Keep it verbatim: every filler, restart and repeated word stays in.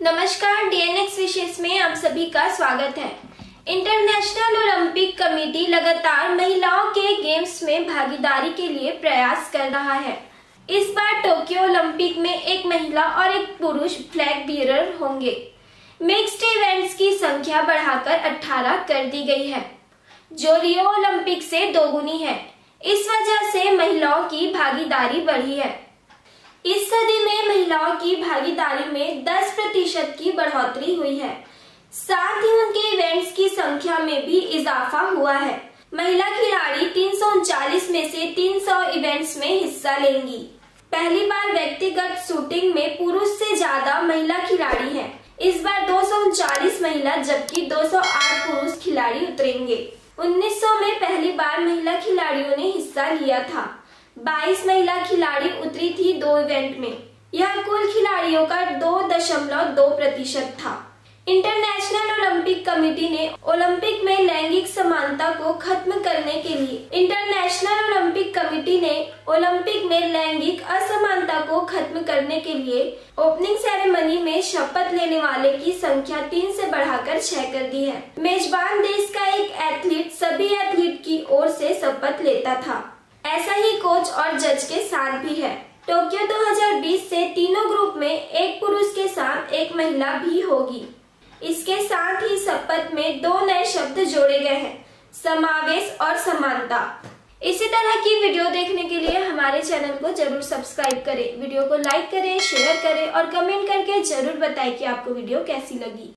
नमस्कार, डीएनएक्स विशेष में आप सभी का स्वागत है। इंटरनेशनल ओलंपिक कमेटी लगातार महिलाओं के गेम्स में भागीदारी के लिए प्रयास कर रहा है। इस बार टोक्यो ओलंपिक में एक महिला और एक पुरुष फ्लैग बीयरर होंगे। मिक्स्ड इवेंट्स की संख्या बढ़ाकर अठारह कर दी गई है, जो रियो ओलंपिक से दोगुनी है। इस वजह से महिलाओं की भागीदारी बढ़ी है। इस सदी में महिलाओं की भागीदारी में दस प्रतिशत की बढ़ोतरी हुई है। साथ ही उनके इवेंट्स की संख्या में भी इजाफा हुआ है। महिला खिलाड़ी तीन सौ उनचालीस में से तीन सौ इवेंट्स में हिस्सा लेंगी। पहली बार व्यक्तिगत शूटिंग में पुरुष से ज्यादा महिला खिलाड़ी हैं। इस बार दो सौ उनचालीस महिला जबकि दो सौ आठ पुरुष खिलाड़ी उतरेंगे। उन्नीस सौ में पहली बार महिला खिलाड़ियों ने हिस्सा लिया था। बाईस महिला खिलाड़ी उतरी थी दो इवेंट में। यह कुल खिलाड़ियों का दो दशमलव दो प्रतिशत था। इंटरनेशनल ओलंपिक कमेटी ने ओलंपिक में लैंगिक समानता को खत्म करने के लिए इंटरनेशनल ओलंपिक कमेटी ने ओलंपिक में लैंगिक असमानता को खत्म करने के लिए ओपनिंग सेरेमनी में शपथ लेने वाले की संख्या तीन से बढ़ाकर छह कर दी है। मेजबान देश का एक एथलीट सभी एथलीट की ओर से शपथ लेता था। ऐसा ही कोच और जज के साथ भी है। टोक्यो दो हज़ार बीस से तीनों ग्रुप में एक पुरुष के साथ एक महिला भी होगी। इसके साथ ही शपथ में दो नए शब्द जोड़े गए हैं, समावेश और समानता। इसी तरह की वीडियो देखने के लिए हमारे चैनल को जरूर सब्सक्राइब करें, वीडियो को लाइक करें, शेयर करें और कमेंट करके जरूर बताएं कि आपको वीडियो कैसी लगी।